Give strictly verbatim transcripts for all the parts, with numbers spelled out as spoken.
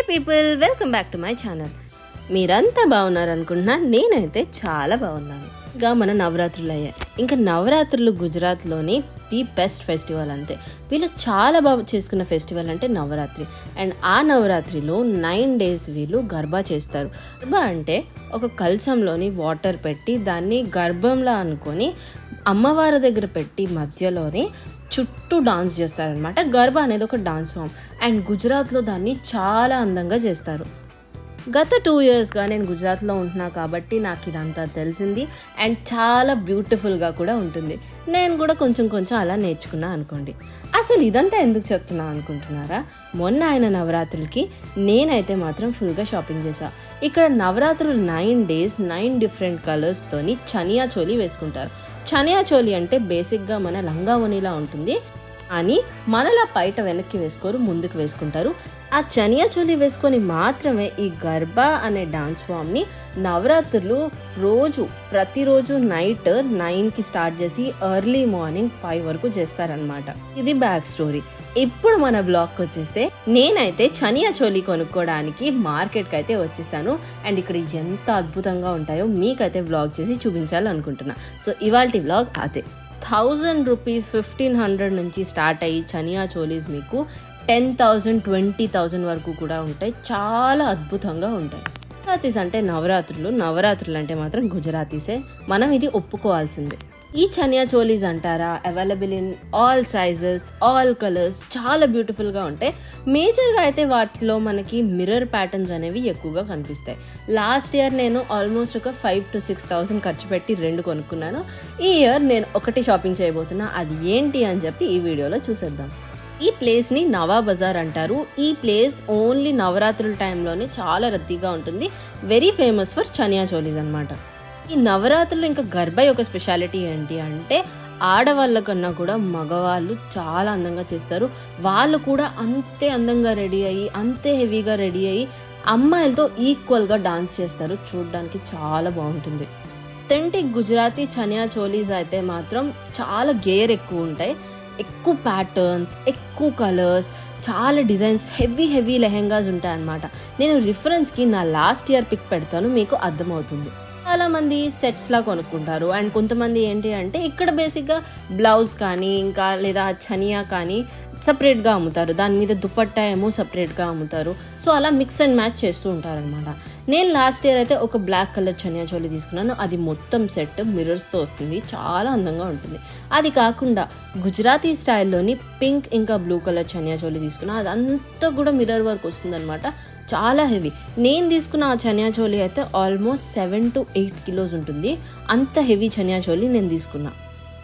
Hey people, welcome back to my channel. మీరంతా బాగున్నారు అనుకుంటున్నా. నేనైతే చాలా బాగున్నాను. ఇంకా మన నవరాత్రులు అయ్యాయి. ఇంకా నవరాత్రులు గుజరాత్లోని ది బెస్ట్ ఫెస్టివల్ అంతే. వీళ్ళు చాలా బాగా చేసుకున్న ఫెస్టివల్ అంటే నవరాత్రి. అండ్ ఆ నవరాత్రిలో నైన్ డేస్ వీళ్ళు గర్బా చేస్తారు. గర్బా అంటే ఒక కలశంలోని వాటర్ పెట్టి దాన్ని గర్భంలా అనుకొని అమ్మవారి దగ్గర పెట్టి మధ్యలోనే చుట్టూ డాన్స్ చేస్తారనమాట. గర్బా అనేది ఒక డాన్స్ ఫామ్ అండ్ గుజరాత్లో దాన్ని చాలా అందంగా చేస్తారు. గత టూ ఇయర్స్గా నేను గుజరాత్లో ఉంటున్నా కాబట్టి నాకు ఇదంతా తెలిసింది అండ్ చాలా బ్యూటిఫుల్గా కూడా ఉంటుంది. నేను కూడా కొంచెం కొంచెం అలా నేర్చుకున్నా అనుకోండి. అసలు ఇదంతా ఎందుకు చెప్తున్నా అనుకుంటున్నారా? మొన్న ఆయన నవరాత్రులకి నేనైతే మాత్రం ఫుల్గా షాపింగ్ చేశా. ఇక్కడ నవరాత్రులు నైన్ డేస్ నైన్ డిఫరెంట్ కలర్స్తోని చనియా చోలీ వేసుకుంటారు. చనియా చోలీ అంటే బేసిక్గా మన లంగా ఓణిలా ఉంటుంది, కానీ మనలా బయట వెనక్కి వేసుకోరు, ముందుకు వేసుకుంటారు. ఆ చనియా చోలీ వేసుకొని మాత్రమే ఈ గర్బా అనే డాన్స్ ఫామ్ని నవరాత్రులు రోజు ప్రతిరోజు నైట్ నైన్కి స్టార్ట్ చేసి ఎర్లీ మార్నింగ్ ఫైవ్ వరకు చేస్తారనమాట. ఇది బ్యాక్ స్టోరీ. ఇప్పుడు మన బ్లాగ్కి వచ్చేస్తే నేనైతే చనియా చోలీ కొనుక్కోవడానికి మార్కెట్కి అయితే వచ్చేసాను. అండ్ ఇక్కడ ఎంత అద్భుతంగా ఉంటాయో మీకైతే బ్లాగ్ చేసి చూపించాలనుకుంటున్నా. సో ఇవాల్టి బ్లాగ్ అదే. థౌజండ్ రూపీస్ ఫిఫ్టీన్ హండ్రెడ్ నుంచి స్టార్ట్ అయ్యి చనియా చోలీస్ మీకు టెన్ థౌజండ్ ట్వంటీ థౌజండ్ వరకు కూడా ఉంటాయి. చాలా అద్భుతంగా ఉంటాయి. గుజరాతీస్ అంటే నవరాత్రులు, నవరాత్రులు అంటే మాత్రం గుజరాతీసే, మనం ఇది ఒప్పుకోవాల్సిందే. ఈ చనియా చోలీస్ అంటారా, available in all sizes, all colours, చాలా బ్యూటిఫుల్గా ఉంటాయి. మేజర్గా అయితే వాటిలో మనకి మిర్రర్ ప్యాటర్న్స్ అనేవి ఎక్కువగా కనిపిస్తాయి. లాస్ట్ ఇయర్ నేను ఆల్మోస్ట్ ఒక ఫైవ్ టు సిక్స్ థౌసండ్ ఖర్చు పెట్టి రెండు కొనుక్కున్నాను. ఈ ఇయర్ నేను ఒకటి షాపింగ్ చేయబోతున్నా. అది ఏంటి అని చెప్పి ఈ వీడియోలో చూసేద్దాం. ఈ ప్లేస్ని నవా బజార్ అంటారు. ఈ ప్లేస్ ఓన్లీ నవరాత్రుల టైంలోనే చాలా రద్దీగా ఉంటుంది. Very famous for chaniya cholis అనమాట. ఈ నవరాత్రులు ఇంకా గర్బా యొక్క స్పెషాలిటీ ఏంటి అంటే ఆడవాళ్ళ కన్నా కూడా మగవాళ్ళు చాలా అందంగా చేస్తారు. వాళ్ళు కూడా అంతే అందంగా రెడీ అయ్యి అంతే హెవీగా రెడీ అయ్యి అమ్మాయిలతో ఈక్వల్గా డాన్స్ చేస్తారు. చూడడానికి చాలా బాగుంటుంది. అథెంటిక్ గుజరాతీ చనియా చోలీస్ అయితే మాత్రం చాలా గేర్ ఎక్కువ ఉంటాయి, ఎక్కువ ప్యాటర్న్స్, ఎక్కువ కలర్స్, చాలా డిజైన్స్, హెవీ హెవీ లెహెంగాస్ ఉంటాయి అన్నమాట. నేను రిఫరెన్స్కి నా లాస్ట్ ఇయర్ పిక్ పెడతాను, మీకు అర్థమవుతుంది. చాలామంది సెట్స్లా కొనుక్కుంటారు అండ్ కొంతమంది ఏంటి అంటే ఇక్కడ బేసిక్గా బ్లౌజ్ కానీ ఇంకా లేదా చనియా కానీ సపరేట్గా అమ్ముతారు, దాని మీద దుపట్టా ఏమో సపరేట్గా అమ్ముతారు. సో అలా మిక్స్ అండ్ మ్యాచ్ చేస్తూ ఉంటారనమాట. నేను లాస్ట్ ఇయర్ అయితే ఒక బ్లాక్ కలర్ చనియా చోలీ తీసుకున్నాను. అది మొత్తం సెట్ మిర్రర్స్తో వస్తుంది, చాలా అందంగా ఉంటుంది. అది కాకుండా గుజరాతీ స్టైల్లోని పింక్ ఇంకా బ్లూ కలర్ చనియా చోలీ తీసుకున్నాను. అదంతా కూడా మిర్రర్ వర్క్ వస్తుంది అనమాట, చాలా హెవీ. నేను తీసుకున్న ఆ చనియా చోలీ అయితే almost seven to eight kilos ఉంటుంది. అంత హెవీ చనియా చోలీ నేను తీసుకున్నా.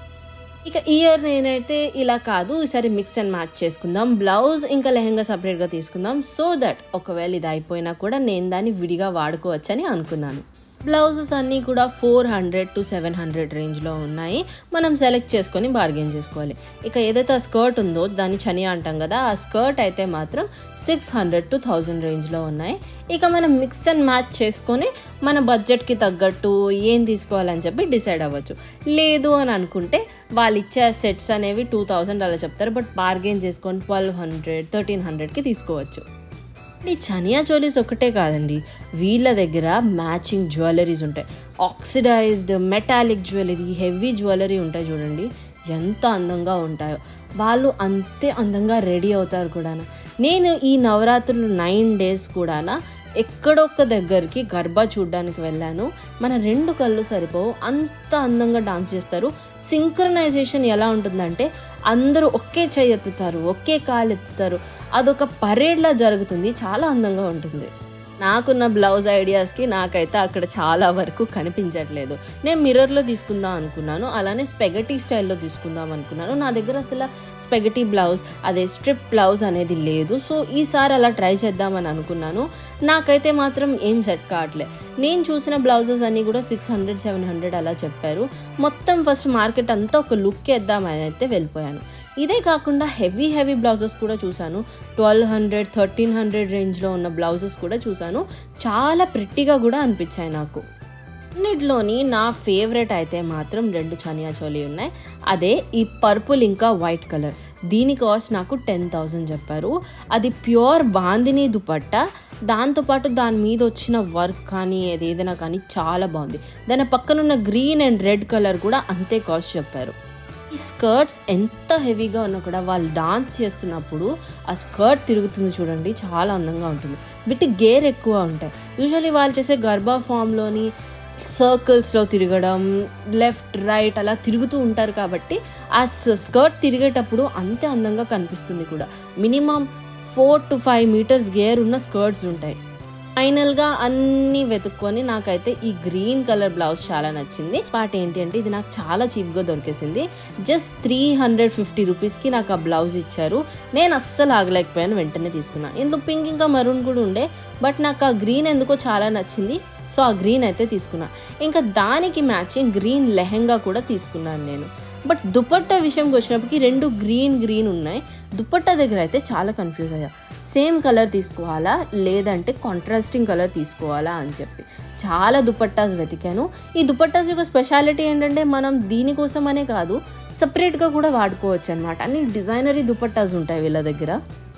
ఇక ఈ ఇయర్ నేనైతే ఇలా కాదు, ఈసారి మిక్స్ అండ్ మ్యాచ్ చేసుకుందాం, బ్లౌజ్ ఇంకా లెహెంగా సపరేట్గా తీసుకుందాం. సో దట్ ఒకవేళ ఇది అయిపోయినా కూడా నేను దాన్ని విడిగా వాడుకోవచ్చని అనుకున్నాను. బ్లౌజెస్ అన్నీ కూడా four hundred to seven hundred రేంజ్లో ఉన్నాయి. మనం సెలెక్ట్ చేసుకొని బార్గెన్ చేసుకోవాలి. ఇక ఏదైతే ఆ స్కర్ట్ ఉందో దాన్ని చనియా అంటాం కదా, ఆ స్కర్ట్ అయితే మాత్రం సిక్స్ హండ్రెడ్ టు థౌజండ్ రేంజ్లో ఉన్నాయి. ఇక మనం మిక్స్ అండ్ మ్యాచ్ చేసుకొని మన బడ్జెట్కి తగ్గట్టు ఏం తీసుకోవాలని చెప్పి డిసైడ్ అవ్వచ్చు. లేదు అని అనుకుంటే వాళ్ళు ఇచ్చే సెట్స్ అనేవి టూ థౌజండ్ అలా చెప్తారు, బట్ బార్గెన్ చేసుకొని ట్వెల్వ్ హండ్రెడ్ థర్టీన్ హండ్రెడ్కి తీసుకోవచ్చు. ఈ చనియా చోలీస్ ఒకటే కాదండి, వీళ్ళ దగ్గర మ్యాచింగ్ జ్యువెలరీస్ ఉంటాయి. Oxidised metallic jewellery, heavy jewellery ఉంటాయి. చూడండి ఎంత అందంగా ఉంటాయో. వాళ్ళు అంతే అందంగా రెడీ అవుతారు కూడా. నేను ఈ నవరాత్రులు నైన్ డేస్ కూడా ఎక్కడొక్క దగ్గరికి గర్బా చూడడానికి వెళ్ళాను. మన రెండు కళ్ళు సరిపోవు, అంత అందంగా డాన్స్ చేస్తారు. సింక్రనైజేషన్ ఎలా ఉంటుందంటే అందరూ ఒకే చెయ్యి ఎత్తుతారు, ఒకే కాలు ఎత్తుతారు. అదొక పరేడ్లా జరుగుతుంది, చాలా అందంగా ఉంటుంది. నాకున్న బ్లౌజ్ ఐడియాస్కి నాకైతే అక్కడ చాలా వరకు కనిపించట్లేదు. నేను మిర్రర్లో తీసుకుందాం అనుకున్నాను, అలానే స్పెగటీ స్టైల్లో తీసుకుందాం అనుకున్నాను. నా దగ్గర అసలు స్పెగటీ బ్లౌజ్, అదే స్ట్రిప్ బ్లౌజ్ అనేది లేదు. సో ఈసారి అలా ట్రై చేద్దామని అనుకున్నాను. నాకైతే మాత్రం ఏం సెట్ కావట్లేదు. నేను చూసిన బ్లౌజెస్ అన్నీ కూడా సిక్స్ హండ్రెడ్ సెవెన్ హండ్రెడ్ అలా చెప్పారు. మొత్తం ఫస్ట్ మార్కెట్ అంతా ఒక లుక్ వేద్దామని అయితే వెళ్ళిపోయాను. ఇదే కాకుండా హెవీ హెవీ బ్లౌజెస్ కూడా చూశాను. ట్వెల్వ్ హండ్రెడ్ థర్టీన్ హండ్రెడ్ రేంజ్లో ఉన్న బ్లౌజెస్ కూడా చూశాను. చాలా ప్రిట్టిగా కూడా అనిపించాయి నాకు. అన్నిటిలోని నా ఫేవరెట్ అయితే మాత్రం రెండు చనియా చోలీ ఉన్నాయి. అదే ఈ పర్పుల్ ఇంకా వైట్ కలర్. దీని కాస్ట్ నాకు టెన్ థౌజండ్ చెప్పారు. అది ప్యూర్ బాందిని దుపట్టా, దాంతోపాటు దాని మీద వచ్చిన వర్క్ కానీ ఏదైనా కానీ చాలా బాగుంది. దాని పక్కనున్న గ్రీన్ అండ్ రెడ్ కలర్ కూడా అంతే కాస్ట్ చెప్పారు. ఈ స్కర్ట్స్ ఎంత హెవీగా ఉన్నా కూడా వాళ్ళు డాన్స్ చేస్తున్నప్పుడు ఆ స్కర్ట్ తిరుగుతుంది చూడండి, చాలా అందంగా ఉంటుంది. వీటి గేర్ ఎక్కువ ఉంటాయి. యూజువల్లీ వాళ్ళు చేసే గర్బా ఫామ్లోని సర్కిల్స్లో తిరగడం, లెఫ్ట్ రైట్ అలా తిరుగుతూ ఉంటారు కాబట్టి ఆ స్కర్ట్ తిరిగేటప్పుడు అంతే అందంగా కనిపిస్తుంది కూడా. Minimum four to five metres గేర్ ఉన్న స్కర్ట్స్ ఉంటాయి. ఫైనల్గా అన్నీ వెతుక్కొని నాకైతే ఈ గ్రీన్ కలర్ బ్లౌజ్ చాలా నచ్చింది. పార్ట్ ఏంటి అంటే ఇది నాకు చాలా చీప్గా దొరికేసింది. జస్ట్ త్రీ హండ్రెడ్ ఫిఫ్టీ రూపీస్కి నాకు ఆ బ్లౌజ్ ఇచ్చారు. నేను అస్సలు ఆగలేకపోయాను, వెంటనే తీసుకున్నాను. ఇందులో పింక్ ఇంకా మరూన్ కూడా ఉండే, బట్ నాకు ఆ గ్రీన్ ఎందుకో చాలా నచ్చింది. సో ఆ గ్రీన్ అయితే తీసుకున్నాను. ఇంకా దానికి మ్యాచింగ్ గ్రీన్ లెహెంగా కూడా తీసుకున్నాను నేను. బట్ దుపట్టా విషయంకి వచ్చినప్పటికీ రెండు గ్రీన్ గ్రీన్ ఉన్నాయి. దుపట్టా దగ్గర అయితే చాలా కన్ఫ్యూజ్ అయ్యా. సేమ్ కలర్ తీసుకోవాలా లేదంటే కాంట్రాస్టింగ్ కలర్ తీసుకోవాలా అని చెప్పి చాలా దుపట్టాస్ వెతికాను. ఈ దుపట్టాస్ యొక్క స్పెషాలిటీ ఏంటంటే మనం దీనికోసం అనే కాదు, సపరేట్గా కూడా వాడుకోవచ్చు అనమాట. అన్ని డిజైనరీ దుపట్టాస్ ఉంటాయి వీళ్ళ దగ్గర.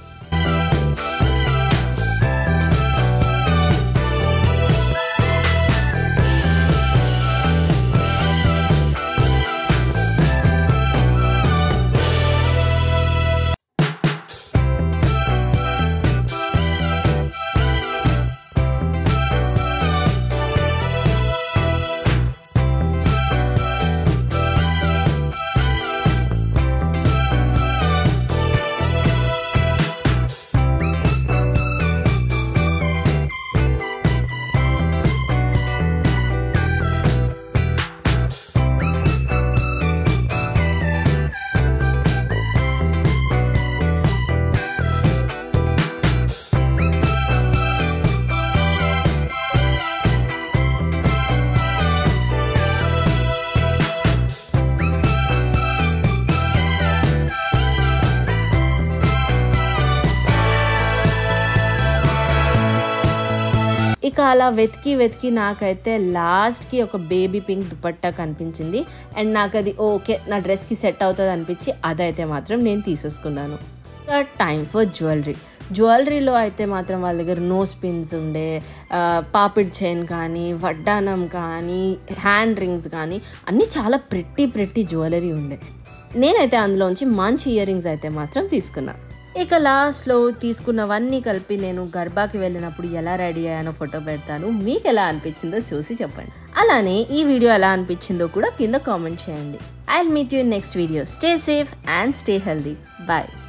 ఇక అలా వెతికి వెతికి నాకైతే లాస్ట్కి ఒక బేబీ పింక్ దుపట్టా కనిపించింది. అండ్ నాకు అది ఓకే నా డ్రెస్కి సెట్ అవుతుంది అనిపించి అదైతే మాత్రం నేను తీసేసుకున్నాను. Time for jewellery. జ్యువెలరీలో అయితే మాత్రం వాళ్ళ దగ్గర నోస్ పిన్స్ ఉండే, పాపిడ్ చైన్ కానీ, వడ్డానం కానీ, హ్యాండ్ రింగ్స్ కానీ అన్నీ చాలా ప్రెట్టి ప్రెట్టి జ్యువెలరీ ఉండే. నేనైతే అందులోంచి మంచి ఇయర్ రింగ్స్ అయితే మాత్రం తీసుకున్నాను. ఇక లాస్ట్లో తీసుకున్నవన్నీ కలిపి నేను గర్బాకి వెళ్ళినప్పుడు ఎలా రెడీ అయ్యానో ఫోటో పెడతాను. మీకు ఎలా అనిపించిందో చూసి చెప్పండి. అలానే ఈ వీడియో ఎలా అనిపించిందో కూడా కింద కామెంట్ చేయండి. I will meet you in next video. Stay safe and stay healthy. Bye.